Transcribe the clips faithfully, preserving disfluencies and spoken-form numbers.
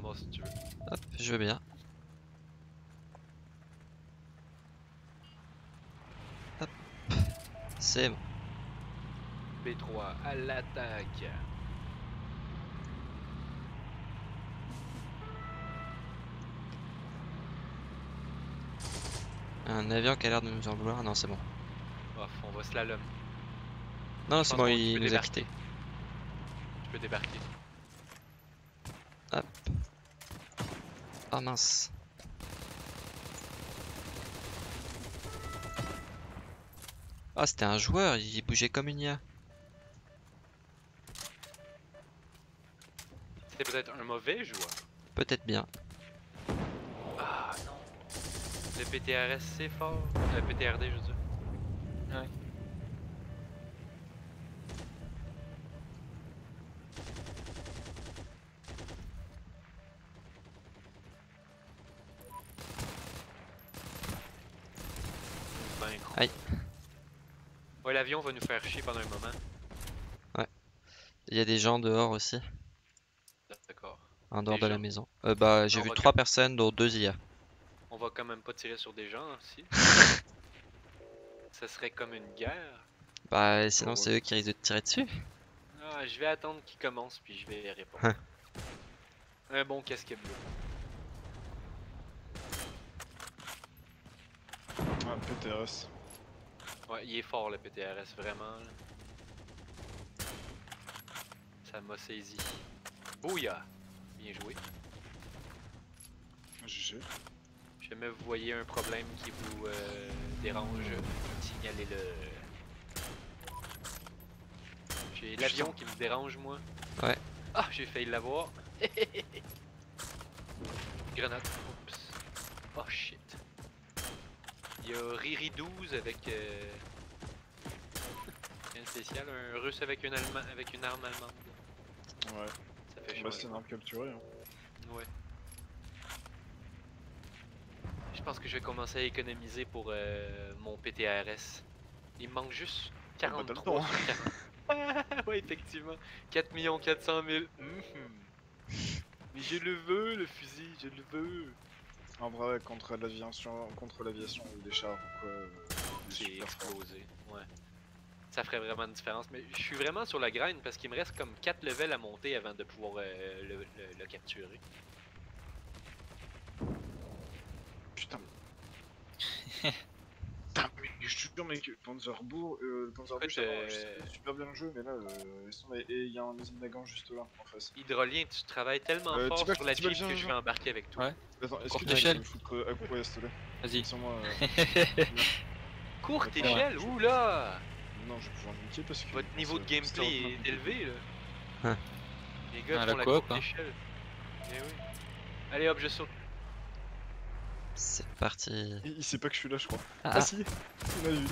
ramasse si tu veux. Hop, je veux bien. Hop. C'est bon. B trois à l'attaque. Un avion qui a l'air de nous en vouloir. Non, c'est bon. Off, on va slalom. Non, Je c'est pense bon, qu'on- tu il peux nous a débarquer. quittés. Tu peux débarquer. Hop. Ah mince. Ah, c'était un joueur, il bougeait comme une I A. C'était peut-être un mauvais joueur. Peut-être bien. Ah non. Le P T R S c'est fort. Le P T R D je veux dire. Ouais. Ben gros. Aïe. Ouais, l'avion va nous faire chier pendant un moment. Il y a des gens dehors aussi, D'accord. en dehors Des de la gens? maison. Euh, bah, j'ai On vu va trois quand- personnes, dont deux I A. On va quand même pas tirer sur des gens aussi. Ça serait comme une guerre. Bah, sinon ouais. c'est eux qui risquent de te tirer dessus. Ah, je vais attendre qu'il commence puis je vais répondre. Hein. Un bon casque bleu. Ah, P T R S. Ouais, il est fort le P T R S, vraiment. Là. Ça m'a saisi. Bouya! Bien joué. G G. Si jamais vous voyez un problème qui vous euh, dérange, signalez-le. J'ai l'avion qui me dérange, moi. Ouais. Ah, j'ai failli l'avoir. Grenade. Oups. Oh shit. Il y a Riri douze avec... Euh... un spécial, un russe avec une, Allemand, avec une arme allemande. Ouais. Ça fait Bah, chaud. c'est une arme capturée. Hein. Ouais. Je pense que je vais commencer à économiser pour euh, mon P T R S. Il me manque juste t'as le quarante-trois temps. sur quarante. Ouais, effectivement. quatre millions quatre cent mille. Mais je le veux, le fusil, je le veux. En vrai, contre l'aviation, contre l'aviation ou les chars ou quoi, euh, il est Qui est super fort. explosé. Ouais. Ça ferait vraiment une différence. Mais je suis vraiment sur la grind parce qu'il me reste comme quatre levels à monter avant de pouvoir euh, le, le- le capturer. Putain. Putain, mais je te jure, mec, Panzerbourg, euh, Panzerbourg, Écoute, ça va, euh, c'était super bien le jeu, mais là, euh, ils sont- et il y a un usine Nagant juste là, en face. Hydrolien, tu travailles tellement Euh, fort tu vas- sur la tu vas Jeep bien, que je Jean vais embarquer avec toi. Ouais. Attends, est-ce Courte que tu échelle. peux me foutre à coup, ouais, s'il te plaît. Vas-y. Sur moi, euh, Courte Ouais. échelle, Ouais. oula! non, je vais pouvoir me niquer parce que. Votre niveau de ça- c'était gameplay heureusement est compliqué. élevé là. Hein. Les gars Ah, font la la coop, courte hein. échelle. Eh oui. Allez hop, je saute. C'est parti. Il, il sait pas que je suis là, je crois. Ah, Ah, ah. si, il m'a vu.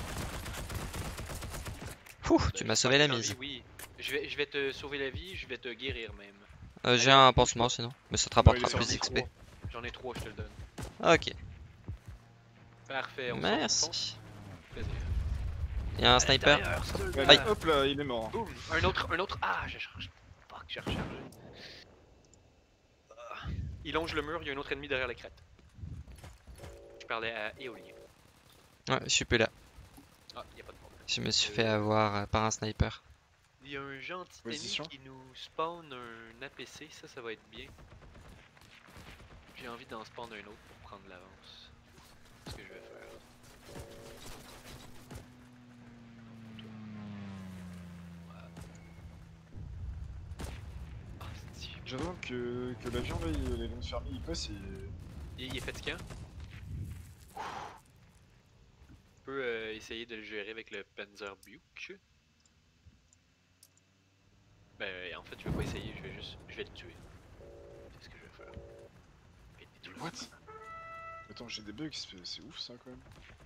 Ouh, Ben, tu m'as j'espère sauvé que la t'as mise. envie, Oui, je vais, je vais te sauver la vie, je vais te guérir même. Euh, J'ai Allez, un hop, pansement sinon, mais ça te Non, il est rapportera sorti. plus d'X P. trois. J'en ai trois, je te le donne. Ok, Parfait, on fonce, on fonce. merci. Plaisir. Il y a un À sniper. l'intérieur, soldat. Allez, hop là, il est mort. Boum, un autre, un autre. Ah, je charge. Fuck, j'ai rechargé. Ah. Il longe le mur, il y a un autre ennemi derrière la crête. Je parlais à Éolien. Ouais, je suis plus là. Ah, y a pas de problème. Je me suis fait avoir euh, par un sniper. Il y a un gentil ennemi Position. qui nous spawn un A P C, ça, ça va être bien. J'ai envie d'en spawn un autre pour prendre l'avance. C'est ce que je vais faire. Voilà. Ah, c'est-tu- J'attends que, que l'avion là, il- les lances fermées, il passe et. il, il est fatigant. On peut euh, essayer de le gérer avec le Panzerbuch. Ben, en fait, je vais pas essayer, je vais juste. Je vais le tuer. C'est ce que je vais faire. Et détruire. What? Attends, j'ai des bugs, c'est c'est ouf ça quand même.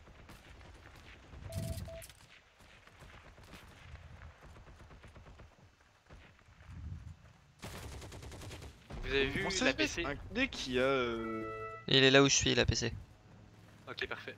Vous avez vu On la sait P C? un dès qui a. Euh... Il est là où je suis, la P C. Ok, parfait.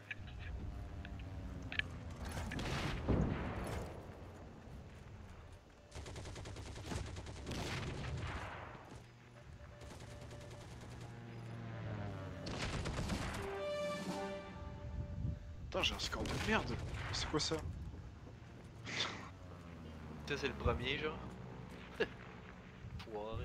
Putain, j'ai un score de merde. C'est quoi ça? Ça, c'est le premier, genre. Foiré.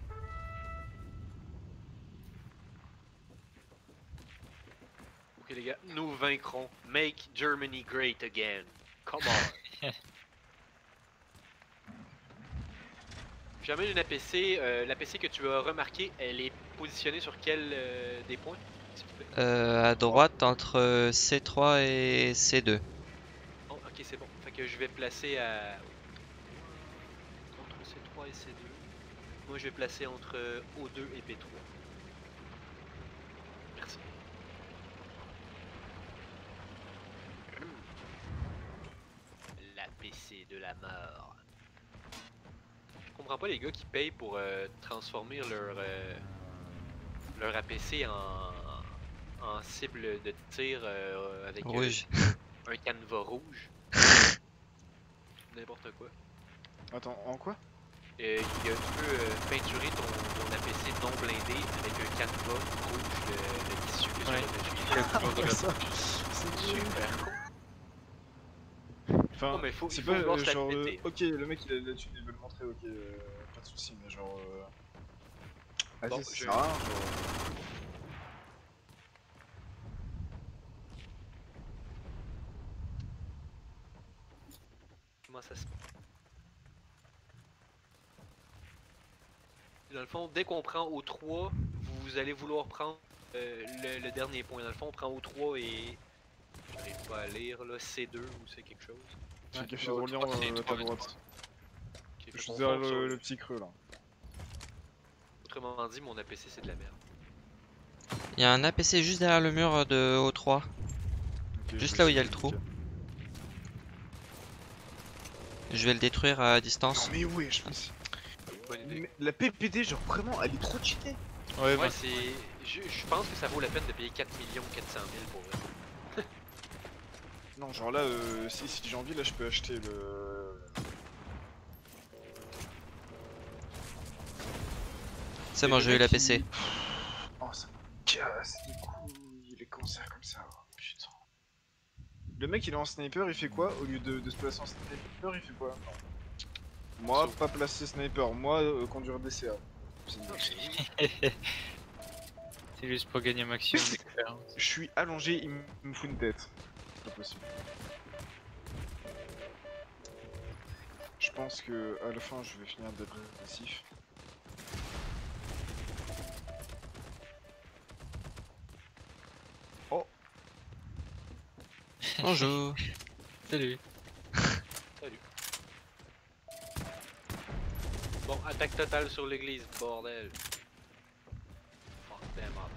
Ok, les gars, nous vaincrons. Make Germany great again. Come on. J'amène une A P C. Euh, L'A P C que tu as remarqué, elle est positionnée sur quel euh, des points, s'il vous plaît? Euh, à droite entre C trois et C deux. Oh, ok, c'est bon. Fait que je vais placer à... entre C trois et C deux. Moi, je vais placer entre O deux et P trois. Merci. L'A P C de la mort. Je comprends pas les gars qui payent pour euh, transformer leur, euh, leur A P C en, en cible de tir euh, avec euh, Rouge. un canevas rouge. N'importe quoi. Attends, en quoi? Euh, il y a, tu peux euh, peinturer ton, ton A P C non blindé avec un canevas rouge de, de tissu que tu Ouais. vas dessus. Ça, c'est Super cool. Enfin, Non, mais faut- c'est il faut pas vouloir euh, se la genre, euh, péter. ok, le mec il a de la thune, il veut le montrer, ok, euh, pas de soucis, mais genre. Euh... Vas-y, Bon, ça je- sert à rien, genre. Comment ça se passe? Dans le fond, dès qu'on prend O trois, vous allez vouloir prendre euh, le, le dernier point. Dans le fond, on prend O trois et... J'arrive pas à lire, là, C deux ou c'est quelque chose. C'est le café bah, de au Orléans trois, c'est euh, à ta trois, droite. Ok, fait Je qu'on suis derrière fonce sur le, le- le petit creux là. Autrement dit, mon A P C c'est de la merde. Il y a un A P C juste derrière le mur de O trois. Ok, Juste je là où vais il y a le essayer trou. de cliquer. Je vais le détruire à Non distance. mais wesh, mais c'est- Bonne idée. mais la P P D, genre vraiment, elle est trop cheatée. Ouais, Ouais, moi, c'est... Je, je pense que ça vaut la peine de payer quatre millions quatre cent mille pour vrai. Non, genre là, euh, si, si j'ai envie, là je peux acheter le. C'est Et bon, le j'ai eu mec, l'A P C. il- Oh, ça me casse les couilles, les cancers comme ça, oh, putain. Le mec il est en sniper, il fait quoi? Au lieu de, de se placer en sniper, il fait quoi? Moi, Saut. pas placer sniper, moi, euh, conduire D C A. C'est- c'est juste pour gagner un maximum d'expérience. Je suis allongé, il me fout une tête. C'est pas possible. Je pense que à la fin, je vais finir d'être agressif. Oh, Bonjour. Salut. Salut. Bon, attaque totale sur l'église, bordel. Fuck them up.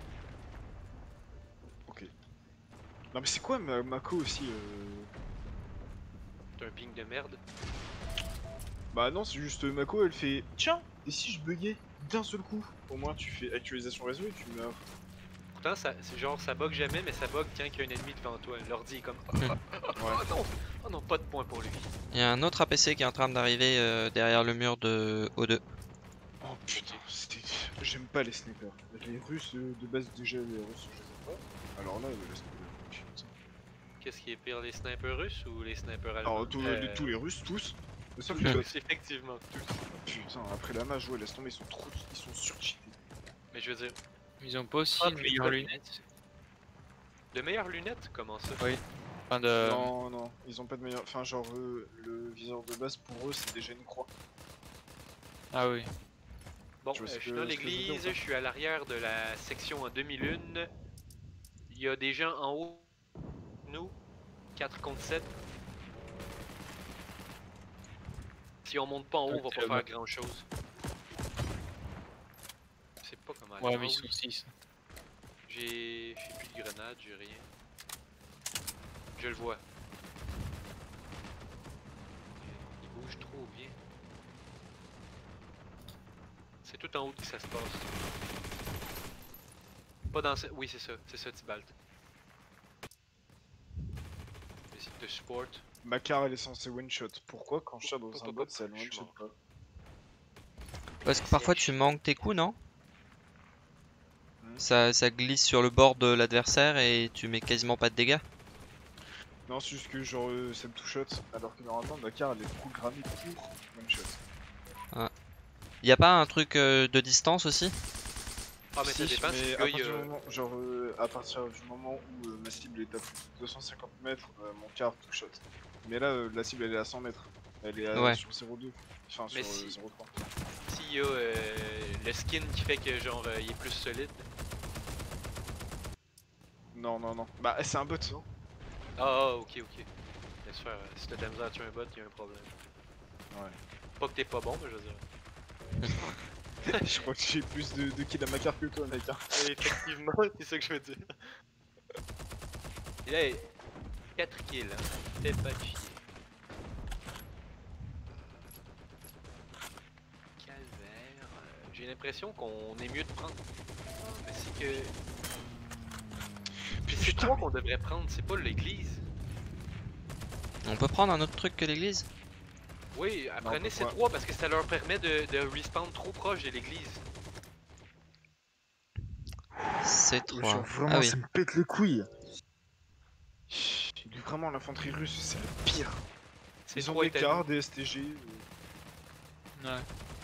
ok. Non mais c'est quoi ma Mako aussi euh... T'as un ping de merde. Bah non, c'est juste euh, Mako, elle fait tiens, et si je buguais d'un seul coup? Au moins tu fais actualisation réseau et tu me mets à- Pourtant, ça, c'est genre, ça bug jamais, mais ça bug quand il y a un ennemi devant toi. L'ordi est comme... Oh, Ouais. non! Oh non, pas de point pour lui. Il y a un autre A P C qui est en train d'arriver euh, derrière le mur de O deux. Oh putain, c'était... J'aime pas les snipers. Les Russes euh, de base déjà, les Russes je les aime pas. Alors là, les snipers, putain. Qu'est-ce qui est pire, les snipers russes ou les snipers allemands? Alors tous, Euh, les, tous les Russes, tous. Sauf tous les les autres. Russes, effectivement, tous. Putain, après la mage, ouais, laisse tomber, ils sont trop... Ils sont surcheatés. Mais je veux dire, Ils ont pas aussi Ah, une mais meilleure quoi, lunette. de meilleures lunettes? Comment ça? Oui. Enfin de. Non, non, ils ont pas de meilleur... Enfin genre, euh, le viseur de base, pour eux, c'est déjà une croix. Ah oui. Bon, Tu vois euh, ce je suis que- dans ce que je veux dire ou l'église, pas je suis à l'arrière de la section en demi-lune. Il y a des gens en haut. Nous, quatre contre sept. Si on monte pas en haut, on va Ok, pas là-bas. faire grand chose. Je sais pas comment aller. Ouais, Ah mais ils oui, sont six. J'ai j'ai plus de grenades, j'ai rien. Je le vois. Il bouge trop bien. C'est tout en haut que ça se passe. Pas dans ce... Oui, c'est ça. C'est ça, Tibalt. Essaye de support. Ma car, elle est censée one-shot. Pourquoi quand je tire dans Pop, un pop, bot, pop, ça ne je suis one-shot mort. pas? Parce que parfois tu manques tes coups, non? Hmm. Ça, ça glisse sur le bord de l'adversaire et tu mets quasiment pas de dégâts. Non, c'est juste que genre euh, ça me two-shot, alors que normalement ma carte elle est programmée pour one-shot. Y a pas un truc euh, de distance aussi? Ah, mais ça Si, dépend si mais le à gars il partir, du a. moment, genre, euh, à partir du moment où euh, ma cible est à plus de deux cent cinquante mètres, euh, mon car two-shot. Mais là, euh, la cible elle est à cent mètres. Elle est à- Ouais. sur zéro deux. Enfin, Mais sur euh, si- zéro trois. S'il y a euh, le skin qui fait que genre euh, il est plus solide. Non, non, non. Bah, c'est un bot, non? Ah, ah, ok, ok. Bien sûr, euh, si t'as de la misère à tuer un bot, il y a un problème. Ouais. Pas que t'es pas bon, mais je veux dire. Je crois que j'ai plus de, de kills à ma carte que toi, mec. Hein. Effectivement, c'est ça que je veux dire. Et là, quatre kills, hein. Fais pas de chier. Calvaire. euh, J'ai l'impression qu'on est mieux de prendre. Mais c'est que. Puis c'est Putain, toi mais- qu'on devrait prendre, c'est pas l'église. On peut prendre un autre truc que l'église? Oui, apprenez ces pourquoi? trois parce que ça leur permet de, de respawn trop proche de l'église. C'est Genre, trois. vraiment, Ah oui. ça me pète les couilles. Et vraiment, l'infanterie russe, c'est le pire. C'est Ils ont trois des états cars, des S T G. euh, Ouais.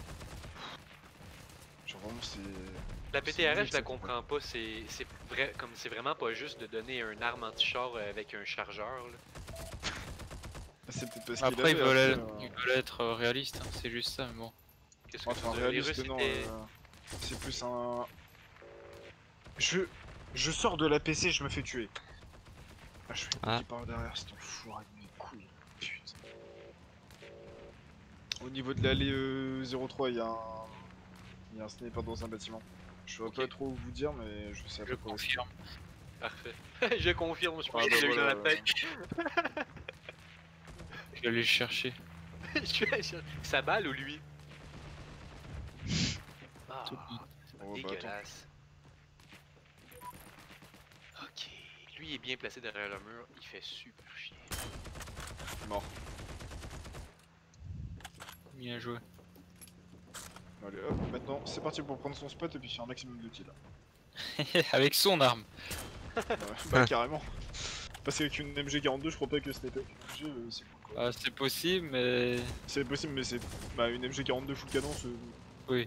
Genre, vraiment, c'est. La P C'est T R S, nul, je la ça, comprends pas. C'est c'est vrai, comme c'est vraiment pas juste de donner un arme anti-char euh, avec un chargeur. Là. C'est peut-être parce qu'il Après, ils avait, veulent, après, être, euh, ils veulent être euh, réalistes, hein, c'est juste ça, mais bon. Qu'est-ce que Enfin, tu veux dire? Les réaliste, Russes non. étaient. euh, C'est plus un. Je. Je sors de la P C, je me fais tuer. Ah, je fais une Ah. qui part derrière, c'est enfoiré de mes couilles. Putain. Au niveau de l'allée euh, zéro trois, il y a un. Il y a un sniper dans un bâtiment. Je saurais Ok. pas trop vous dire, mais je sais à Je peu près où c'est. confirme. Parfait. je confirme, je Ah, pense que bah, j'ai eu dans la voilà, tête. Je vais aller le chercher. Je suis allé chercher- Sa balle ou lui? Ah, Tout- Oh, bah, attends. dégueulasse. Ok. Lui il est bien placé derrière le mur, il fait super chier. Mort. Bien joué. Allez hop, maintenant c'est parti pour prendre son spot et puis faire un maximum de kills. Avec son arme. Ouais, bah carrément. Parce qu'avec une M G quarante-deux, je crois pas que ce n'était avec une M G, euh, c'est cool quoi. Ah, c'est possible, mais. C'est possible, mais c'est. Bah, une M G quarante-deux full canon, c'est. Oui.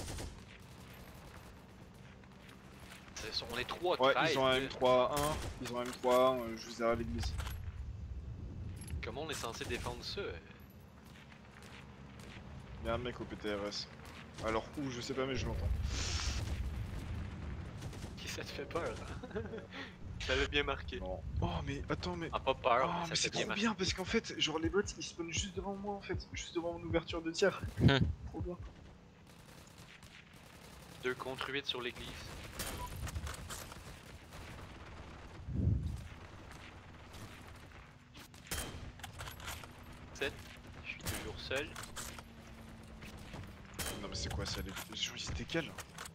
C'est- On est trois Ouais, treize. ils ont un là. M trois A un, ils ont un M trois A un euh, juste derrière l'église. Comment on est censé défendre ça? euh? Y'a un mec au P T R S. Alors où, je sais pas, mais je l'entends. Qui ça te fait peur? Hein? Ça l'a bien marqué. Non. Oh, mais attends, mais. Ah, pas peur, Oh, mais mais ça c'est fait bien trop marqué. bien parce qu'en fait, genre les bots ils spawnent juste devant moi en fait, juste devant mon ouverture de tir. Hmm. Trop bien. deux contre huit sur l'église. sept. Je suis toujours seul. Non, mais c'est quoi ça les. Genre, c'était quel?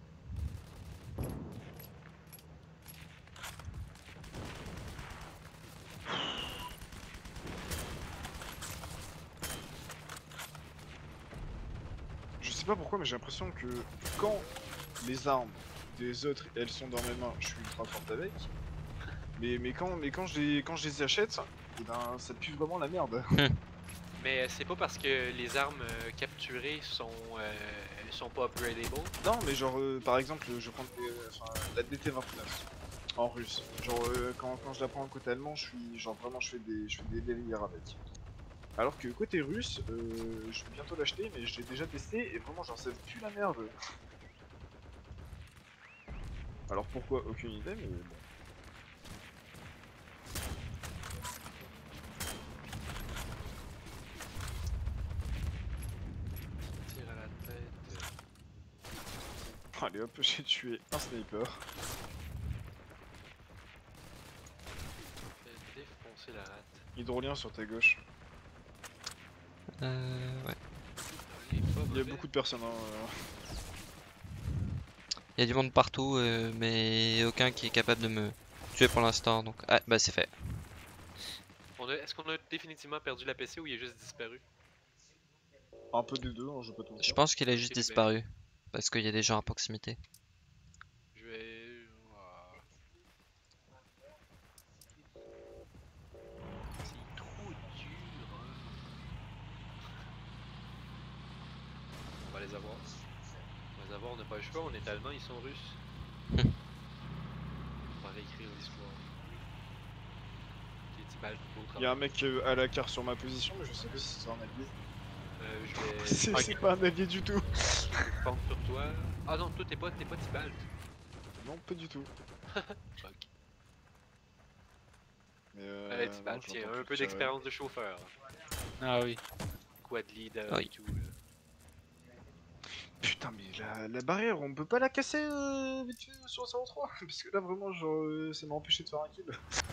Je sais pas pourquoi, mais j'ai l'impression que quand les armes des autres elles sont dans mes mains, je suis ultra forte avec. Mais, mais, quand, mais quand, je les, quand je les achète, et ben, ça pue vraiment la merde. Mais euh, c'est pas parce que les armes euh, capturées sont, euh, sont pas upgradable. Non, mais genre, euh, par exemple, je prends euh, enfin, la D T vingt-neuf en russe. Genre, euh, quand, quand je la prends en côté allemand, je suis genre vraiment, je fais des, je fais des délires avec. Alors que côté russe, euh, je vais bientôt l'acheter, mais je l'ai déjà testé et vraiment, genre, ça pue la merde. Alors pourquoi? Aucune idée, mais bon. Tire à la tête. Allez hop, j'ai tué un sniper. Fait défoncer la rate. Hydrolien sur ta gauche. Euh, ouais. Il est pas Il y a mauvais. beaucoup de personnes. Hein, euh. Il y a du monde partout, euh, mais aucun qui est capable de me tuer pour l'instant. Donc, ah, bah c'est fait. On a- Est-ce qu'on a définitivement perdu la P C ou il a juste disparu? Un peu des deux, hein, je vais pas tout Je dire. pense qu'il a juste Ok, ben- disparu. Parce qu'il y a des gens à proximité. Je vais. Ah. avoir. On va avoir, on n'a pas le choix, on est allemand, ils sont russes. Hmm. On va réécrire l'histoire. Les petits balles d'autres. Il y a un mec euh, à la carte sur ma position, mais je sais pas si c'est un allié. Euh, je vais. C'est c'est pas un allié du tout. Pente sur toi. Ah non, toi t'es pas, t'es pas Tibalt. Non, pas du tout. Fuck. Mais euh, Allez, non, Tibalt, je tiens, l'entends un plus peu tirer. d'expérience de chauffeur. Ah oui. Quad leader Oui. et tout. Là. Putain, mais la, la barrière, on peut pas la casser euh, vite fait sur le zéro trois. Parce que là, vraiment, genre, euh, ça m'a empêché de faire un kill.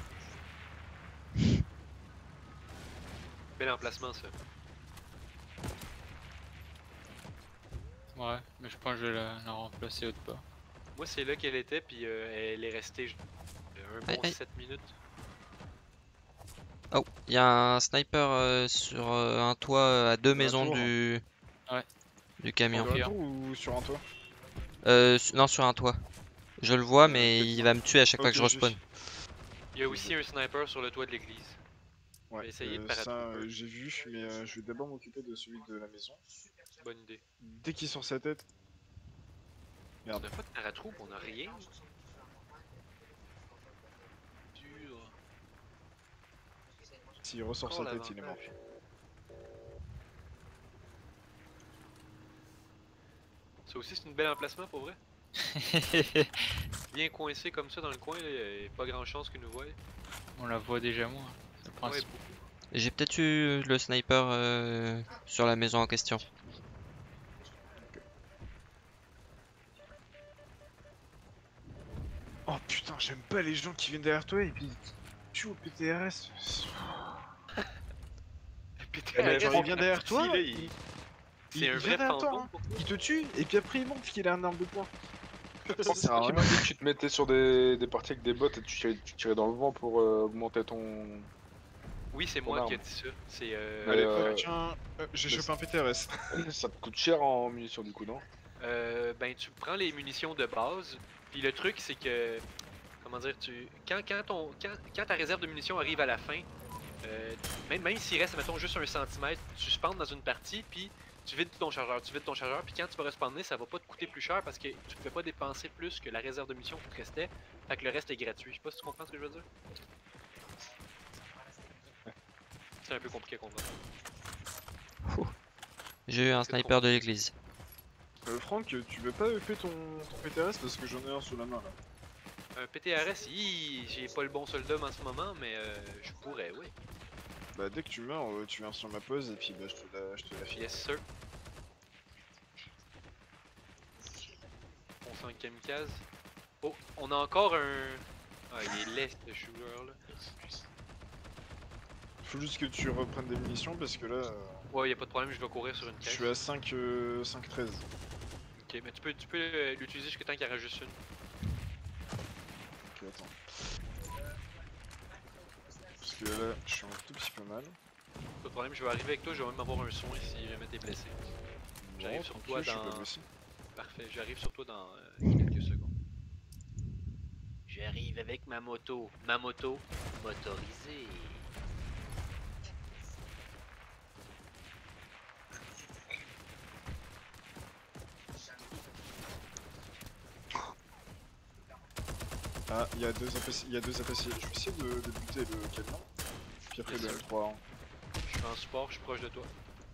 Bel emplacement ça. Ouais, mais je pense que je vais la, la remplacer autre part. Moi c'est là qu'elle était, puis euh, elle est restée euh, un Aïe, bon aïe. sept minutes. Oh, il y a un sniper euh, sur euh, un toit euh, à deux Un maisons tour. du Ouais. du camion. Sur un Confirme. tour ou sur un toit? Euh, su- non, sur un toit. Je le vois, Euh, mais peut-être il pas. va me tuer à chaque fois Ok, que je j'ai- respawn. Il y a aussi un sniper sur le toit de l'église. Ouais, vais essayer de euh, paratrooper. ça euh, j'ai vu, mais euh, je vais d'abord m'occuper de celui de la maison. Bonne idée. Dès qu'il sort sa tête. On Merde. n'a pas de paratroop, on a rien. Dur. S'il ressort Encore sa tête, il est mort. l'avantage. Ça aussi c'est une belle emplacement pour vrai. Bien coincé comme ça dans le coin, il pas grand chance que nous voie. On la voit déjà moins. C'est le Ouais, principe. beaucoup. J'ai peut-être eu le sniper euh, sur la maison en question. Oh putain, j'aime pas les gens qui viennent derrière toi et puis qui tuent au P T R S. P T R S, Genre, il vient derrière toi, là, il, il- il C'est un vient vrai derrière toi, fantôme hein. pour toi. Il te tue et puis après il montre qu'il a un arme de poing. Ça C'est sert à toi qui rien. m'a dit que tu te mettais sur des, des parties avec des bots et tu tirais, tu tirais dans le vent pour euh, augmenter ton. Oui, c'est Ton moi qui ai arme. dit ça. C'est euh, Mais, Allez, euh, oh, tiens, euh, j'ai mais chopé un P T R S. Ça te coûte cher en munitions du coup, non? euh, ben tu prends les munitions de base. Puis le truc c'est que comment dire, tu quand quand ton quand, quand ta réserve de munitions arrive à la fin, euh, même même s'il reste mettons juste un centimètre, tu spawns dans une partie puis tu vides ton chargeur, tu vides ton chargeur, puis quand tu vas respawner, ça va pas te coûter plus cher parce que tu peux pas dépenser plus que la réserve de munitions qui te restait. Fait que le reste est gratuit. Je sais pas si tu comprends ce que je veux dire. C'est un peu compliqué à comprendre. J'ai eu un Qu'est-ce qu'on sniper de fait? l'église. Euh, Franck, tu veux pas upper ton, ton P T R S parce que j'en ai un sous la main là. Un P T R S, hi, j'ai pas le bon soldat en ce moment, mais euh, je pourrais, oui. Bah dès que tu meurs, euh, tu viens sur ma pause et puis bah je te la, je te la file. Yes, sir. On sent kamikaze. Oh, on a encore un. Ah, il est laid ce joueur là. Faut juste que tu reprennes des munitions parce que là, euh, Ouais, y a pas de problème, je vais courir sur une je caisse. suis à cinq, euh, cinq treize. Ok, mais tu peux, tu peux euh, l'utiliser jusqu'à temps qu'il y en reste juste une. Ok, attends. Parce que là, je suis un tout petit peu mal. Pas de problème, je vais arriver avec toi, je vais même avoir un soin si jamais t'es blessé. J'arrive Bon, sur tranquille, toi je suis dans- pas blessé. Parfait, j'arrive sur toi dans euh, quelques secondes. J'arrive avec ma moto. Ma moto motorisée. Ah, il y a deux A P C, il y a deux A P C. Je vais essayer de, de buter le camion. Puis après Yes, le sir. M trois. hein. Je suis en sport, je suis proche de toi.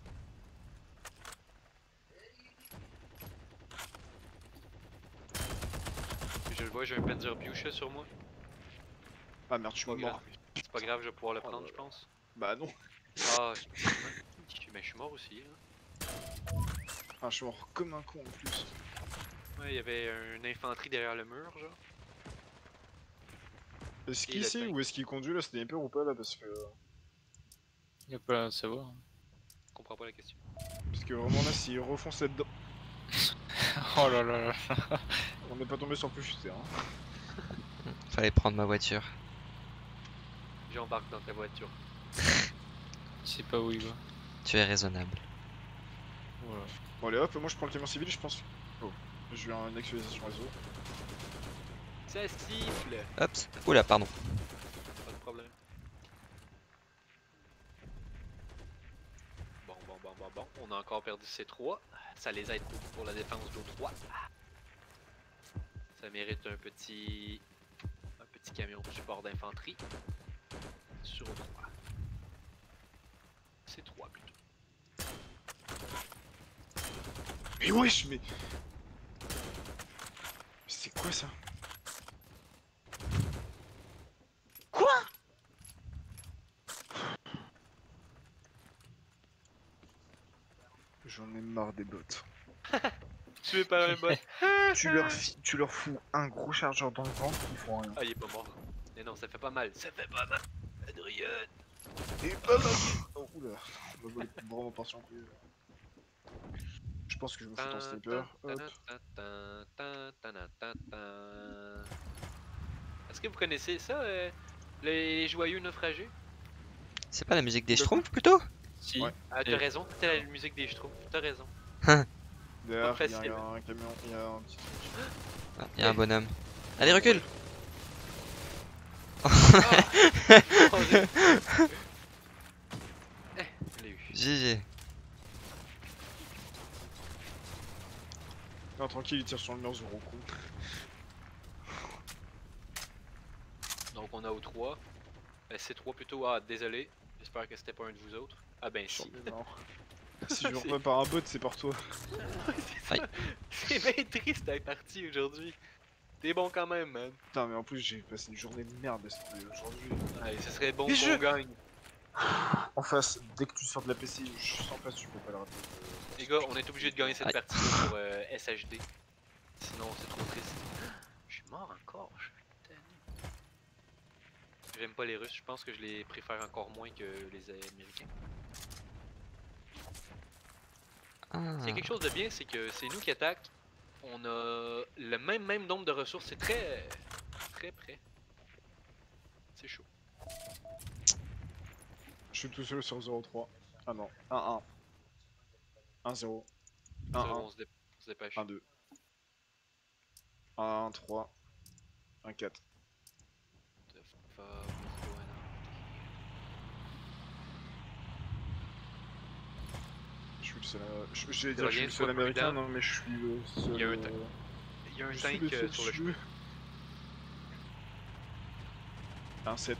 Je le vois, j'ai un Panzerbuche sur moi. Ah merde, je suis Pas grave. mort. C'est pas grave, je vais pouvoir le Oh là prendre, là. je pense. Bah non. Ah, je- mais je suis mort aussi. Hein. Ah, je suis mort comme un con en plus. Ouais, il y avait une infanterie derrière le mur, genre. Est-ce Et qu'il le sait tank. ou est-ce qu'il conduit là? C'était peur ou pas là? Parce que. Y a pas à savoir. Je comprends pas la question. Parce que vraiment là, s'il refonce là-dedans. Oh là là là. On n'est pas tombé sur plus futé, hein. Fallait prendre ma voiture. J'embarque dans ta voiture. Tu sais pas où il va. Tu es raisonnable. Voilà. Bon, allez hop, moi je prends le camion civil, je pense. Oh, j'ai eu une actualisation réseau. Ça siffle! Hop. Oula, pardon. Pas de problème. Bon, bon, bon, bon, bon. On a encore perdu C trois. ça les aide beaucoup pour la défense d'O trois. Ça mérite un petit un petit camion de support d'infanterie sur O trois. C'est trois plutôt. Mais wesh, mais... C'est quoi ça? Quoi? J'en ai marre des bots. Tué par un bot. tu, leur fi- tu leur fous un gros chargeur dans le ventre, ils font rien. Ah, il est pas mort. Mais non, ça fait pas mal. Ça fait pas mal. Adrien. Et pas mal. Oh, oula, ma balle est vraiment partie en couille. Je pense que je me fous en sniper. Hop. Est-ce que vous connaissez ça, euh, les joyeux naufragés? C'est pas la musique des Schtroumpfs plutôt? Si. Ouais. Ah, t'as raison, c'était la musique des Schtroumpfs, t'as raison. Derrière, Pas il y, a- facile. il y a un camion, il y a un petit truc. Ah, y a un bonhomme. Allez, recule! Oh, j'ai- Eh, je l'ai eu. G G. Non, tranquille, il tire sur le mur, zéro coup. Donc on a O trois. Euh, C trois plutôt, ah désolé. J'espère que c'était pas un de vous autres. Ah ben si. Non. Si je me remets par un bot, c'est par toi. C'est ça. C'est bien triste d'être parti aujourd'hui. T'es bon quand même, man. Putain, mais en plus, j'ai passé une journée de merde aujourd'hui. Ouais, ce serait bon Mais qu'on je- gagne. En face, dès que tu sors de la P C, je suis en face, tu peux pas le rater. Les gars, on est obligé de gagner cette Aïe. partie pour euh, S H D. Sinon, c'est trop triste. Je suis mort encore. Je suis tanné. J'aime pas les Russes. Je pense que je les préfère encore moins que les Américains. Ah. S'il y a quelque chose de bien, c'est que c'est nous qui attaquent. On a le même même nombre de ressources. C'est très très près. C'est chaud. Je suis tout seul sur zéro trois. Ah non, un un. un zéro. un Ça, un. on se dé- on se dépêche. un deux. un trois. un quatre. The fuck is going on? Je suis le seul. euh, je- J'allais De dire que je suis rien, le sois seul américain, prudent. non, mais je suis le seul. Il y a un euh, ta- Il y a un je suis tank le euh, seul sur le jeu. un sept.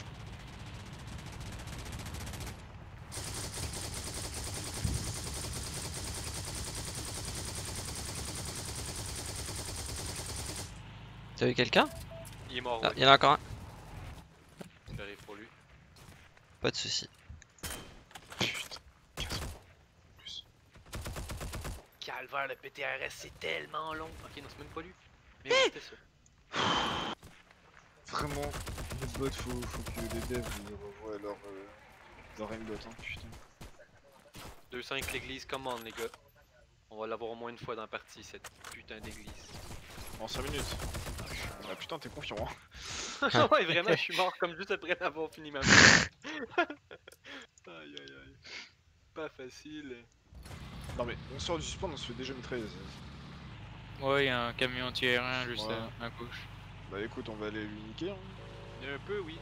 T'as vu quelqu'un? Il est mort, Ah, ouais. y'en a encore un. J'arrive pour lui. Pas de soucis. Putain, quinze plus. Calvaire, le P T R S, c'est tellement long. Ok, non, c'est même pas lui. Mais oui, c'était ça. Vraiment, les bots, faut, faut que les devs ils revoient leur, euh, leur aimbot, hein, putain. deux cinq l'église, come on, les gars. On va l'avoir au moins une fois dans la partie, cette putain d'église. En cinq minutes. Ah putain, t'es confiant, hein. Ouais, vraiment, je suis mort comme juste après avoir fini ma mission. Aïe aïe aïe. Pas facile. Non mais, on sort du spawn, on se fait déjà mitrailler. Ouais, y a un camion anti-aérien juste Ouais. à, à gauche. Bah écoute, on va aller lui niquer, hein. Un peu, oui.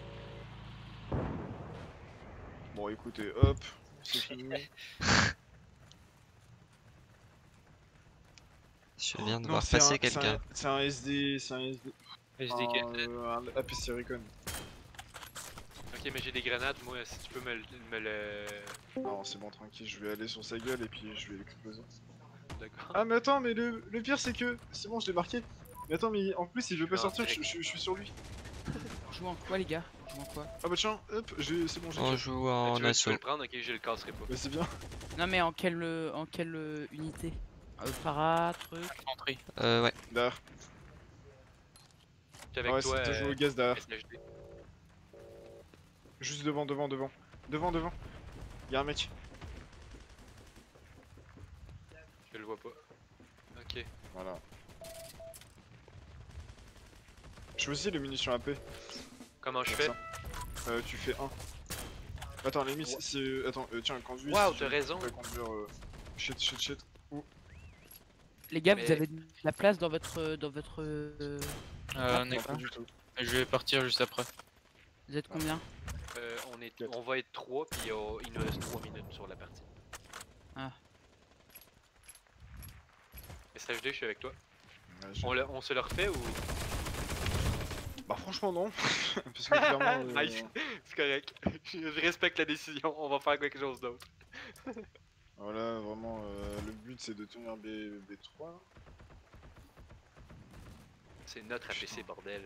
Bon écoutez, hop, c'est fini. Je viens de Non, voir c'est passer un- quelqu'un. c'est un- C'est un S D, c'est un S D. S D K. Un, euh, un A P C Recon. Ok, mais j'ai des grenades, moi, si tu peux me, le- me le... Non, c'est bon, tranquille, je vais aller sur sa gueule et puis je vais l'exploser. D'accord. Ah mais attends, mais le, le pire c'est que... C'est bon, je l'ai marqué. Mais attends, mais en plus il veut pas en sortir, je, direct. je- je suis sur lui. On joue en quoi, les gars? On joue en quoi? Ah bah tiens, hop, j'ai- c'est bon, j'ai On fait. joue Ah, en tu, veux, tu assaut. veux le prendre, ok, je le casserai pas. Bah c'est bien. Non, mais en quelle, euh, en quelle euh, unité? Euh, para, truc. Infanterie. Euh, ouais. Derrière. Puis avec Ouais, toi, c'est joué euh, au gaz derrière. S H D. Juste devant, devant, devant. Devant, devant. Y'a un mec. Je le vois pas. Ok. Voilà. Choisis les munitions A P. Comment je comme fais? ça. Euh, tu fais un. Attends, les limite, c'est. euh, Attends, euh, tiens, conduis. Waouh, si t'as tu raison. peux conduire. Euh... Shit, shit, shit. Les gars, Mais- vous avez de la place dans votre, dans votre. euh, Euh, on Non, est... pas du tout. Je vais partir juste après. Vous êtes combien? Euh, on, est... Quatre. on va être trois, puis euh, il nous reste trois minutes sur la partie. S H D, je suis avec toi. Ouais, je- On, le- on se le refait ou. Bah franchement non. Parce que clairement... euh, Nice. C'est correct. Je je respecte la décision, on va faire quelque chose d'autre. Voilà, vraiment, euh, le but c'est de tenir B... B3. là. C'est notre A P C, bordel.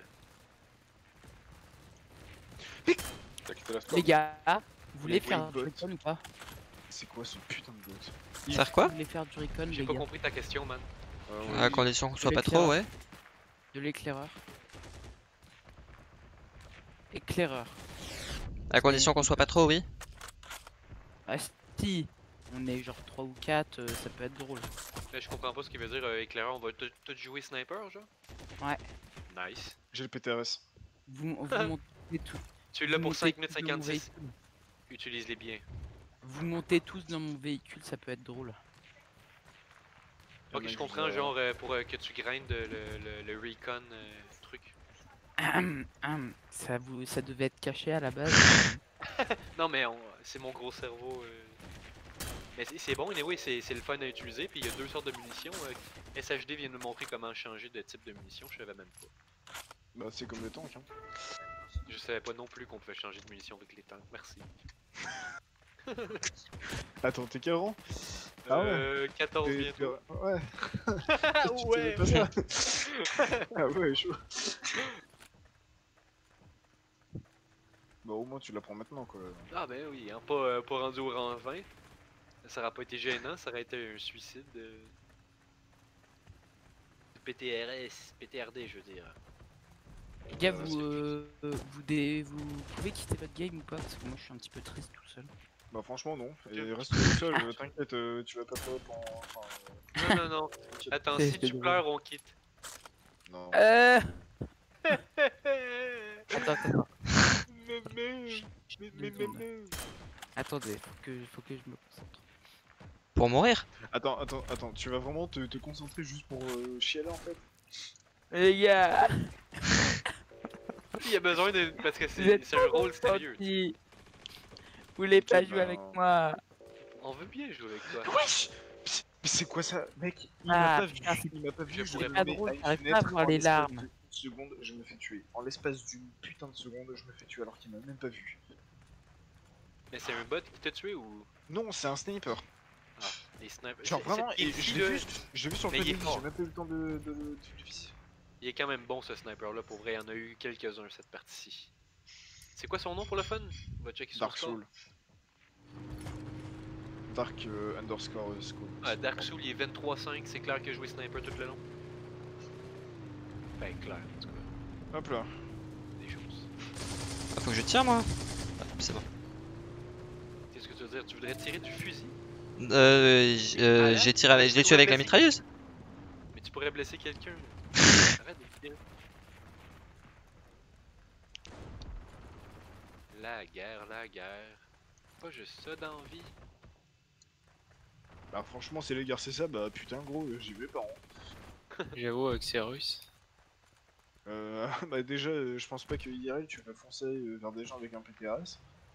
T'as quitté la Les spawn. gars, vous voulez Les faire du bots. recon ou pas? C'est quoi ce putain de bot? Faire quoi? Vous voulez faire du recon, J'ai les pas gars? compris ta question, man. À condition qu'on soit pas l'éclaireur. trop, ouais. De l'éclaireur. Éclaireur. À condition qu'on soit pas trop, oui. Ah si, on est genre trois ou quatre, euh, ça peut être drôle. Là, je comprends pas ce qu'il veut dire, euh, éclaireur, on va tout tout jouer sniper, genre? Ouais. Nice. J'ai le P T R S. Vous, vous montez tout. Tu l'as vous pour montez cinq minutes tous dans mon cinquante-six. véhicule. Utilise-les bien. Vous montez tous dans mon véhicule, ça peut être drôle. Ok, je comprends, genre euh, pour euh, que tu grindes le, le, le recon euh, truc. Ahem, ahem. Ça, vous, ça devait être caché à la base. Non, mais on- c'est mon gros cerveau. euh. Mais c'est- c'est bon, anyway, c'est c'est le fun à utiliser. Puis il y a deux sortes de munitions. euh, S H D vient de me montrer comment changer de type de munitions, je savais même pas. Bah c'est comme le tank hein. Je savais pas non plus qu'on pouvait changer de munitions avec les tanks, merci. Attends, t'es quel rang? Ah ouais. Euh, quatorze T'es- bientôt. t'es- Ouais. Ah Tu ouais! savais pas ça Ah ouais, chaud. Bah au moins tu l'apprends maintenant quoi. Ah ben oui, hein, pas, euh, pas rendu au rang vingt. Ça aurait pas été gênant, ça aurait été un suicide de... de P T R S, P T R D je veux dire. Les gars, Euh, vous, euh, vous, dé- vous pouvez quitter votre game ou pas? Parce que moi je suis un petit peu triste tout seul. Bah franchement non. Et reste tout seul, euh, t'inquiète, euh, tu vas pas top en... Enfin... Non, non, non. t'inquiète. Attends, C'est- si c'est tu drôle. pleures, on quitte. Non. Euh... Attends, attends, attendez, faut que, faut que je me concentre. Pour mourir. Attends, attends, attends, tu vas vraiment te, te concentrer juste pour euh, chialer en fait? Les gars, Il y a besoin de... parce que vous c'est êtes c'est un rôle sérieux. gentils. Vous voulez pas Ok, jouer bah, avec moi? On veut bien jouer avec toi. Wesh! Mais c'est quoi ça? Mec, il Ah, m'a pas vu, putain, c'est- il m'a pas vu, je je pourrais me pas mets drôle, à une j'arrive pas à fenêtre, voir en les l'espace larmes. de une seconde, je me fais tuer. En l'espace d'une putain de seconde, je me fais tuer alors qu'il m'a même pas vu. Mais c'est un bot qui t'a tué ou... Non, c'est un sniper. Ah, les snipers... Genre c'est- vraiment, c'est- et ici, je l'ai là, vu, je l'ai vu sur le Mais il est côté, fort. j'ai même pas eu le temps de, de, de, de le viser. Il est quand même bon ce sniper là, pour vrai, il y en a eu quelques-uns cette partie-ci. C'est quoi son nom pour le fun? On va checker son Dark score. Soul. Dark euh, underscore euh, Soul. Ah, Dark Soul il est vingt-trois cinq, c'est clair que jouer sniper tout le long. Ben clair en tout cas, Hop là. des choses. Ah, faut que je tire moi. Ah, c'est bon. Qu'est-ce que tu veux dire? Tu voudrais tirer du fusil? Euh, j- euh, Ah, j'ai tiré avec, je l'ai tué avec la mitrailleuse. Mais tu pourrais blesser quelqu'un. Arrête de tirer. La guerre, la guerre. Pas juste ça dans vie. Bah franchement, c'est les gars, c'est ça, bah putain gros, euh, j'y vais pas. Hein. J'avoue, avec ces Russes. Euh, bah déjà, euh, je pense pas que I R L tu vas foncer euh, vers des gens avec un P T R S.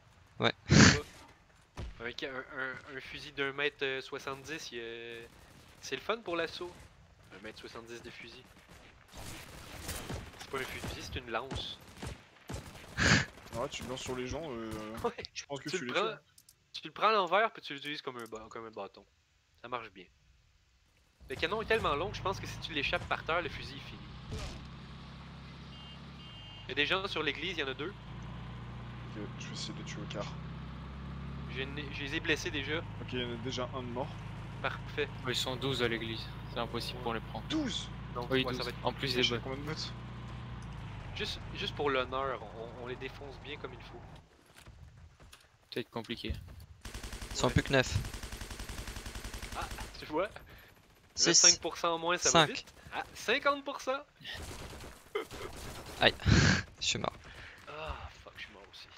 Avec un, un- un fusil d'un mètre euh, soixante-dix, il y a- c'est le fun pour l'assaut. Un mètre soixante-dix de fusil. C'est pas un fusil, c'est une lance. Ouais, tu le lances sur les gens, euh, Ouais, je pense que tu, tu, le les prends, tues. tu le prends à l'envers puis tu l'utilises comme un, ba- comme un bâton. Ça marche bien. Le canon est tellement long que je pense que si tu l'échappes par terre, le fusil est fini. Il y a des gens sur l'église, il y en a deux. Ok, je vais essayer de tuer au quart. Je, n'ai- je les ai blessés déjà. Ok, il y en a déjà un de mort. Parfait. Oh, ils sont douze à l'église. C'est impossible qu'on les prend. douze Donc, Oui, ouais, ça douze. va être En plus J'ai des j'ai bots. combien de bots? juste, juste pour l'honneur, on, on les défonce bien comme il faut. Peut-être compliqué. Ils sont plus que neuf. Ah, tu vois? six. cinq pour cent en moins, ça cinq. va vite. Ah, cinquante pour cent! Je suis mort. Ah, fuck, je suis mort aussi.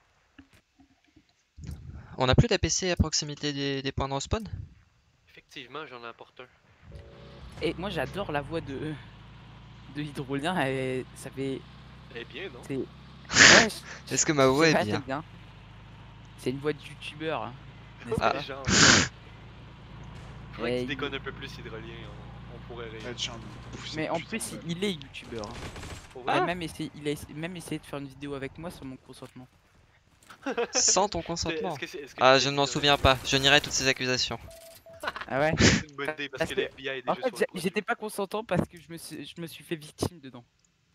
On a plus d'A P C à proximité des, des points de respawn? Effectivement, j'en apporte un. Et moi j'adore la voix de de Hydrolien, elle- ça fait... Eh bien, non? c'est... Ouais, je- Est-ce que ma je voix sais est pas, bien? j'aime bien. C'est une voix de youtubeur, hein, n'est-ce Ah. pas? Genre. Faudrait que Eh, tu déconnes un peu plus, Hydrolien. On pourrait rire. Eh, tiens, bouffe cette Mais en putain plus, de il, il est youtubeur. hein. Pour Il a vrai? même essayé, il a essa- même essayé de faire une vidéo avec moi sans mon consentement. Sans ton C'est- consentement. est-ce que c'est- est-ce que Ah, tu je l'as ne dit m'en dans la souviens vidéo? pas. Je nierai toutes ces accusations. Ah ouais. C'est une bonne idée parce Parce que que- l'F B I est En déjà fait, sur j'ai- le toit. j'étais pas consentant parce que je me suis, je me suis fait victime dedans.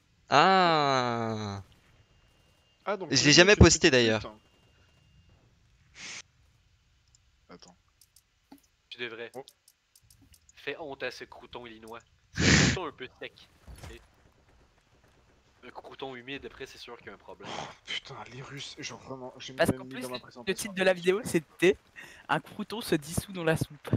Ah. Ah, donc Je le l'ai mec, jamais c'est une posté, petite d'ailleurs. pute, hein. Attends. Tu devrais. Oh. Fais honte à ce crouton illinois. C'est un crouton un peu sec. tu sais. Un crouton humide, après, c'est sûr qu'il y a un problème. Oh, putain, les Russes, genre vraiment, j'ai Parce même qu'en mis plus, dans ma le présentation. titre de la vidéo, c'était un crouton se dissout dans la soupe.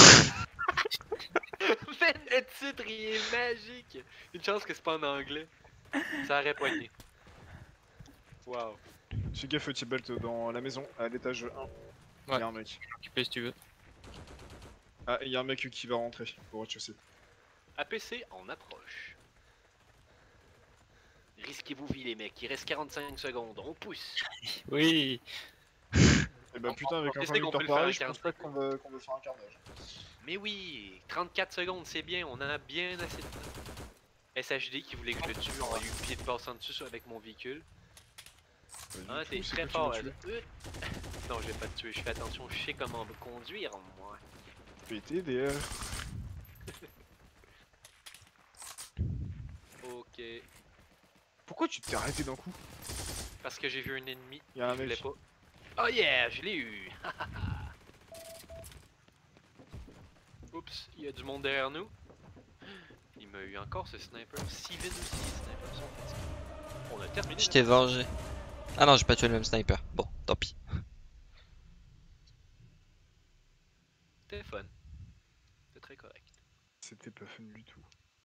Mais le titre, il est magique! Une chance que c'est pas en anglais. Ça aurait poigné. Waouh. Fais gaffe, Tibalt, dans la maison, à l'étage un. Ouais. Y'a un mec. Occupé si tu veux. Ah, y'a un mec qui va rentrer au rez-de-chaussée. A P C en approche. Risquez-vous vie les mecs, il reste quarante-cinq secondes, on pousse. Oui. Et bah On- putain, avec on un sait qu'on peut conducteur le faire pareil, à je pense pas qu'on va, qu'on va faire un carnage. Mais oui, trente-quatre secondes, c'est bien, on a bien assez de temps. S H D qui voulait que je le tue, on a eu le pied de passant dessus avec mon véhicule. Pas Hein, du t'es tout, c'est très toi fort. qui l'as là. tué. Euh. Non, je vais pas te tuer, je fais attention, je sais comment me conduire, moi. P T D R. Ok, Pourquoi tu t'es arrêté d'un coup? parce que j'ai vu un ennemi, Y'a un je voulais mec. pas. Oh yeah, je l'ai eu. Oups, il y a du monde derrière nous. Il m'a eu encore ce sniper. Steven aussi, les snipers sont fatigués. On a terminé. Je la t'ai partie. vengé. Ah non, j'ai pas tué le même sniper. Bon, tant pis. C'était fun. C'était très correct. C'était pas fun du tout.